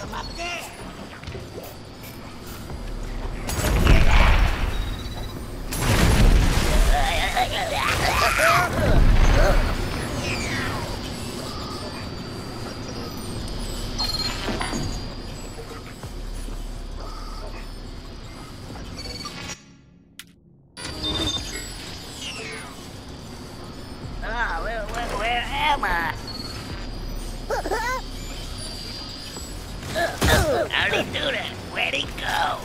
I'm up there. Where am I? How'd he do that? Where'd he go?